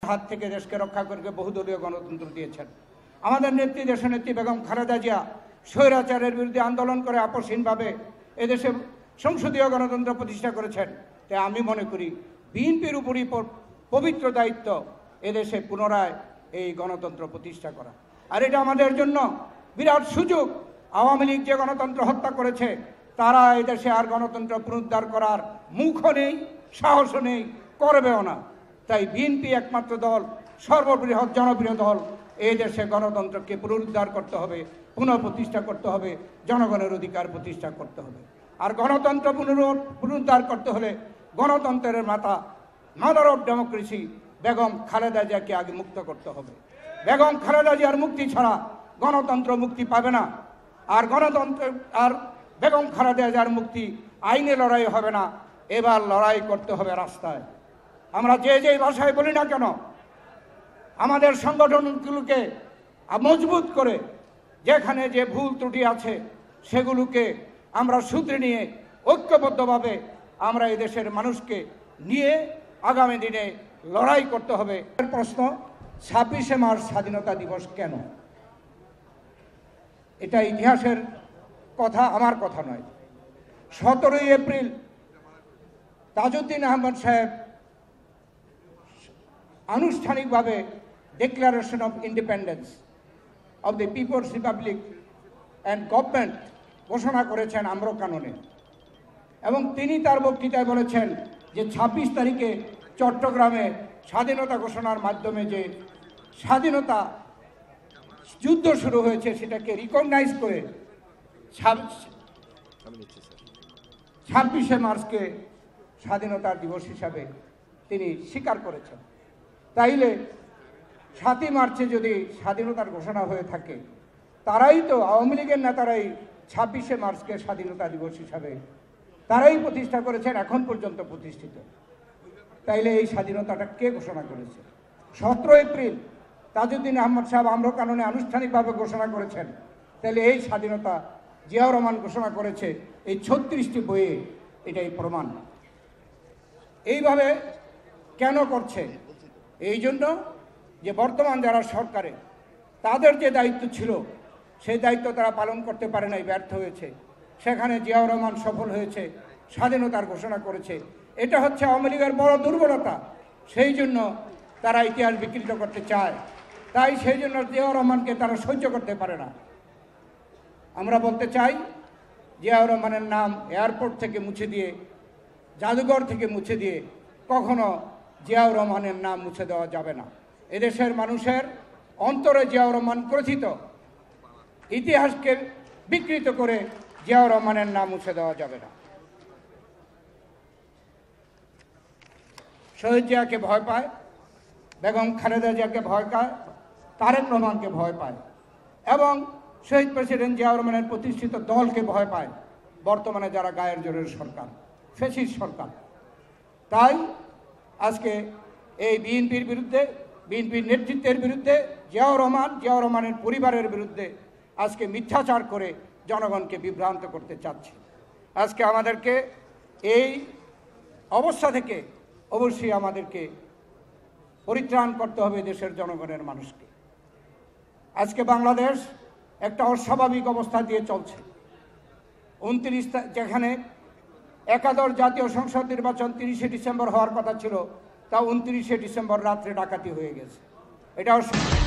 হাত থেকে দেশকে রক্ষা করে বহুদলীয় গণতন্ত্র দিয়েছেন। আমাদের নেত্রী দেশনেত্রী বেগম খালেদা জিয়া স্বৈরাচারের বিরুদ্ধে আন্দোলন করে আপসহীনভাবে এদেশে সংসদীয় গণতন্ত্র প্রতিষ্ঠা করেছেন। তাই আমি মনে করি বিএনপির উপরই পবিত্র দায়িত্ব এদেশে পুনরায় এই গণতন্ত্র প্রতিষ্ঠা করা। আর এটা আমাদের জন্য বিরাট সুযোগ। আওয়ামী লীগ যে গণতন্ত্র হত্যা করেছে, তারা এদেশে আর গণতন্ত্র পুনরুদ্ধার করার মুখও নেই, সাহসও নেই, করবেও না। তাই বিএনপি একমাত্র দল, সর্ববৃহৎ জনপ্রিয় দল, এই দেশে গণতন্ত্রকে পুনরুদ্ধার করতে হবে, পুনঃপ্রতিষ্ঠা করতে হবে, জনগণের অধিকার প্রতিষ্ঠা করতে হবে। আর গণতন্ত্র পুনরুদ্ধার করতে হলে গণতন্ত্রের mother of democracy Begum Khaleda জিয়াকে আগে মুক্ত করতে হবে। বেগম খালেদা জিয়ার মুক্তি ছাড়া গণতন্ত্র মুক্তি পাবে না। আর বেগম খালেদা জিয়ার মুক্তি আইনে লড়াই হবে না, এবার লড়াই করতে হবে রাস্তায়। আমরা যে ভাষায় বলি না কেন, আমাদের সংগঠনগুলোকে মজবুত করে যেখানে যে ভুল ত্রুটি আছে সেগুলোকে আমরা শুধরে নিয়ে ঐক্যবদ্ধভাবে আমরা এই দেশের মানুষকে নিয়ে আগামী দিনে লড়াই করতে হবে। প্রশ্ন, 26শে মার্চ স্বাধীনতা দিবস কেন? এটা ইতিহাসের কথা, আমার কথা নয়। 17 এপ্রিল তাজউদ্দিন আহমদ সাহেব আনুষ্ঠানিকভাবে declaration of independence of the people's republic and government ঘোষণা করেছেন আম্রকাননে। এবং তিনি তার বক্তৃতায় বলেছেন যে 26 তারিখে চট্টগ্রামে স্বাধীনতা ঘোষণার মাধ্যমে যে স্বাধীনতা যুদ্ধ শুরু হয়েছে সেটাকে রিকগনাইজ করে 26শে মার্চকে স্বাধীনতা দিবস হিসাবে তিনি স্বীকার করেছেন। তাইলে 7ই মার্চে যদি স্বাধীনতার ঘোষণা হয়ে থাকে, তারাই তো, আওয়ামী লীগের নেতারাই 26শে মার্চকে স্বাধীনতা দিবস হিসাবে তারাই প্রতিষ্ঠা করেছেন, এখন পর্যন্ত প্রতিষ্ঠিত। তাইলে এই স্বাধীনতাটা কে ঘোষণা করেছে? 17 এপ্রিল তাজউদ্দিন আহমদ সাহেব আম্রকাননে আনুষ্ঠানিকভাবে ঘোষণা করেছেন। তাহলে এই স্বাধীনতা জিয়াউর রহমান ঘোষণা করেছে এই 36টি বইয়ে, এটাই প্রমাণ। এইভাবে কেন করছে? এই জন্য যে বর্তমান যারা সরকারে, তাদের যে দায়িত্ব ছিল সেই দায়িত্ব তারা পালন করতে পারে নাই, ব্যর্থ হয়েছে। সেখানে জিয়াউর রহমান সফল হয়েছে, স্বাধীনতার ঘোষণা করেছে। এটা হচ্ছে আওয়ামী লীগের বড় দুর্বলতা। সেই জন্য তারা ইতিহাস বিকৃত করতে চায়। তাই সেই জন্য জিয়াউর রহমানকে তারা সহ্য করতে পারে না। আমরা বলতে চাই, জিয়াউর রহমানের নাম এয়ারপোর্ট থেকে মুছে দিয়ে, জাদুঘর থেকে মুছে দিয়ে কখনো জিয়াউর রহমানের নাম মুছে দেওয়া যাবে না। এদেশের মানুষের অন্তরে জিয়াউর রহমান গ্রথিত। ইতিহাসকে বিকৃত করে জিয়াউর রহমানের নাম মুছে দেওয়া যাবে না। শহীদ জিয়াকে ভয় পায়, বেগম খালেদা জিয়াকে ভয় পায়, তারেক রহমানকে ভয় পায়, এবং শহীদ প্রেসিডেন্ট জিয়াউর রহমানের প্রতিষ্ঠিত দলকে ভয় পায় বর্তমানে যারা গায়ের জোরের সরকার, ফ্যাসিস্ট সরকার। তাই আজকে এই বিএনপির বিরুদ্ধে, বিএনপির নেতৃত্বের বিরুদ্ধে, জিয়াউর রহমানের পরিবারের বিরুদ্ধে আজকে মিথ্যাচার করে জনগণকে বিভ্রান্ত করতে চাচ্ছে। আজকে আমাদেরকে এই অবস্থা থেকে অবশ্যই আমাদেরকে পরিত্রাণ করতে হবে দেশের জনগণের মানুষকে। আজকে বাংলাদেশ একটা অস্বাভাবিক অবস্থা দিয়ে চলছে। 29 যেখানে একাদশ জাতীয় সংসদ নির্বাচন 30শে ডিসেম্বর হওয়ার কথা ছিল, তা 29শে ডিসেম্বর রাত্রে ডাকাতি হয়ে গেছে। এটাও